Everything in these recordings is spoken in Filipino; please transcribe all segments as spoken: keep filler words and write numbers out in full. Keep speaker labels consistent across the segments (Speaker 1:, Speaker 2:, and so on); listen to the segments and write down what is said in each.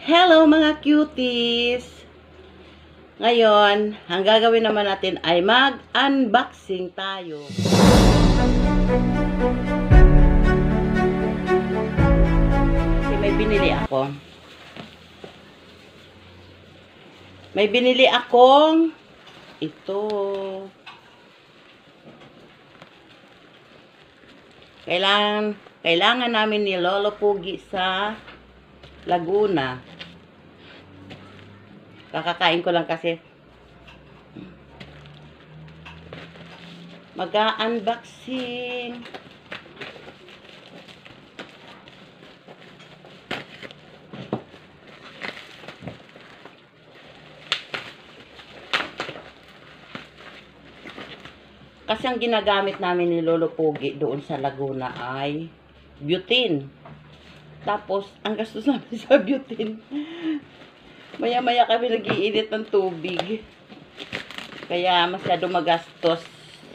Speaker 1: Hello mga cuties! Ngayon, ang gagawin naman natin ay mag-unboxing tayo. Kasi may binili ako. May binili akong ito. Kailangan, kailangan namin ni Lolo Pugi sa Laguna. Kakakain ko lang kasi. Mag-unboxing. Kasi ang ginagamit namin ni Lolo Pugi doon sa Laguna ay butane. Tapos, ang gastos namin sa butane, maya-maya kami nag-iinit ng tubig. Kaya masyado magastos.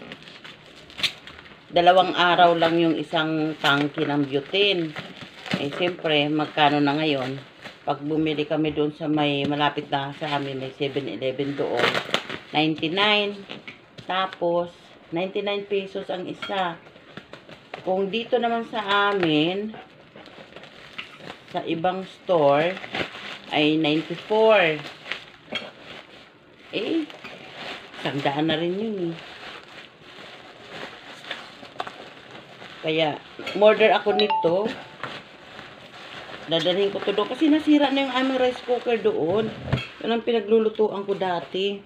Speaker 1: Dalawang araw lang yung isang tangke ng butane. Eh, siyempre, magkano na ngayon? Pag bumili kami doon sa may malapit na sa amin, may seven eleven doon. ninety-nine. Tapos, ninety-nine pesos ang isa. Kung dito naman sa amin, sa ibang store, ay ninety-four. Eh, sandaan na rin yun eh. Kaya, order ako nito. Dadalhin ko to doon. Kasi nasira na yung aming rice cooker doon. Yun ang pinaglulutuan ko dati.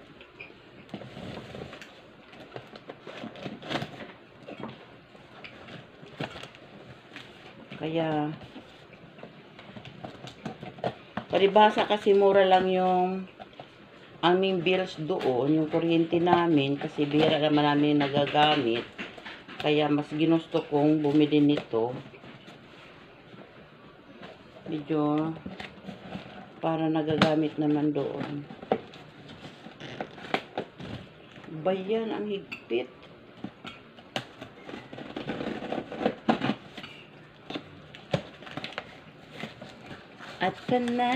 Speaker 1: Kaya, palibhasa kasi mura lang yung aming bills doon, yung kuryente namin, kasi bihira naman namin nagagamit. Kaya mas ginusto kong bumili nito. Medyo para nagagamit naman doon. Bayan, ang higpit. At na.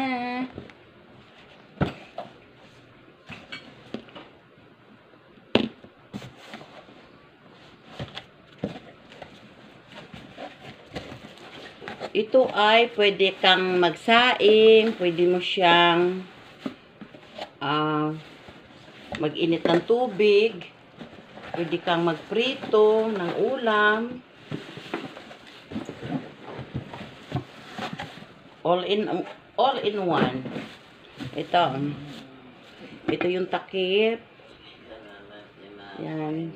Speaker 1: Ito ay pwede kang magsaing, pwede mo siyang uh, mag-init ng tubig, pwede kang magprito ng ulam. All in all in one. Ito. Ito yung takip. Yan.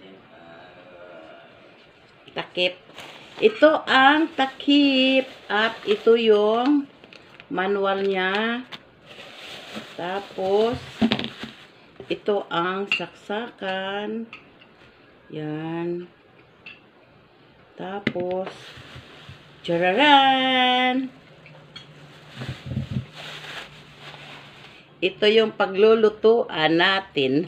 Speaker 1: Takip. Ito ang takip at ito yung manual niya. Tapos ito ang saksakan. Yan. Tapos chararan! Ito yung paglulutuan natin.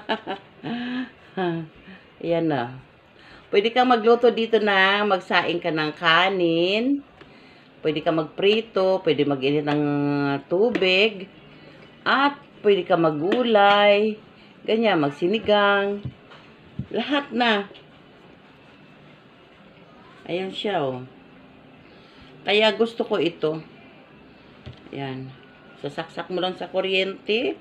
Speaker 1: Yan na. Pwede kang magluto dito na magsaing ka ng kanin. Pwede kang magprito. Pwede mag-init ng tubig. At pwede kang maggulay. Ganyan, magsinigang. Lahat na. Ayan siya, oh. Kaya gusto ko ito. Ayan. Sasaksak mo lang sa kuryente.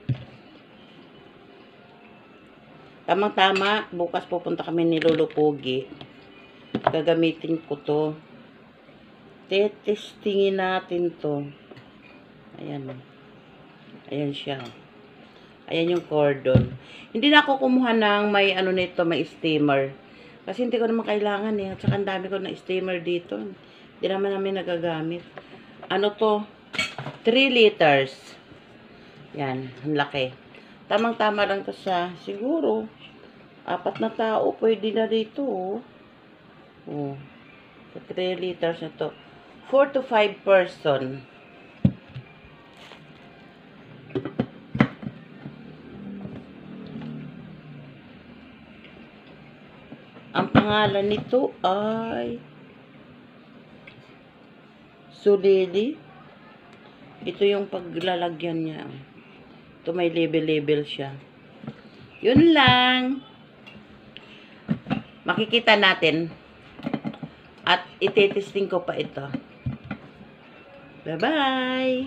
Speaker 1: Tamang-tama, bukas pupunta kami ni Lolo Pugi. Gagamitin ko to. Tetestingin natin to. Ayan. Ayan siya. Ayan yung cordon. Hindi na ako kumuha ng may ano nito, may steamer. Kasi hindi ko naman kailangan eh. At saka ang dami ko na steamer dito. Hindi naman namin nagagamit. Ano to? three liters. Yan. Ang laki. Tamang-tama lang to sa, siguro, apat na tao pwede na dito, oh. Oh. three liters na to. four to five person. Ang pangalan nito ay Solidi. Ito yung paglalagyan niya. Ito may label-label siya. Yun lang. Makikita natin. At itetesting ko pa ito. Bye-bye!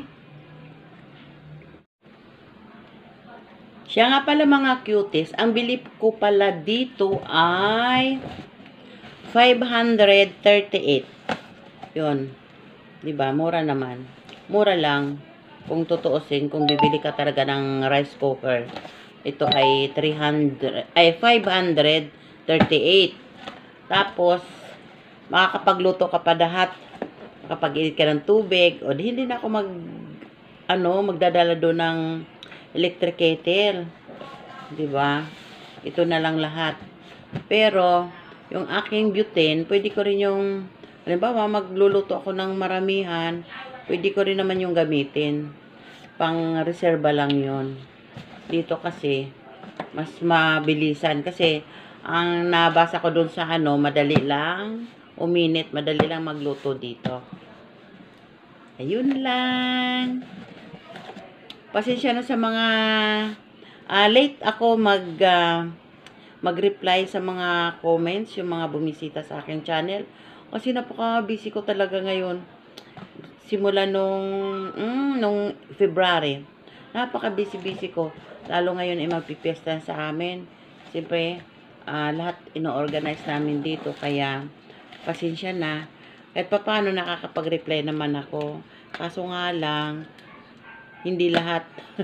Speaker 1: Siya nga pala mga cuties, ang bili ko pala dito ay five hundred thirty-eight. Yun. Diba? Mura naman. Mura lang. Kung tutuusin, kung bibili ka talaga ng rice cooker. Ito ay three hundred, ay five hundred thirty-eight. Tapos, makakapagluto ka pa lahat. Kapag init ka ng tubig, o hindi na ako mag, ano, magdadala doon ng electric kettle. Diba? Ito na lang lahat. Pero, yung aking butane, pwede ko rin yung, halimbawa, magluluto ako ng maramihan, pwede ko rin naman yung gamitin. Pang reserva lang yon. Dito kasi, mas mabilisan. Kasi, ang nabasa ko doon sa ano, madali lang uminit, madali lang magluto dito. Ayun lang. Pasensya na sa mga uh, late ako mag uh, mag-reply sa mga comments, yung mga bumisita sa aking channel. Kasi napaka-busy ko talaga ngayon. Simula nung mm, nung February. Napaka-busy-busy ko. Lalo ngayon ay magpipiesta sa amin. Siyempre, uh, lahat ino-organize namin dito. Kaya, pasensya na. Kahit pa paano nakakapag-reply naman ako. Kaso nga lang, hindi lahat.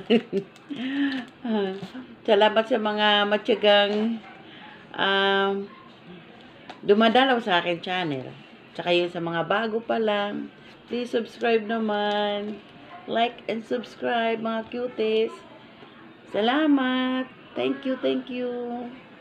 Speaker 1: Salamat sa mga matyagang um, dumadalaw sa akin channel. Tsaka yun sa mga bago pa lang. Please subscribe naman. Like and subscribe mga cuties. Salamat. Thank you, thank you.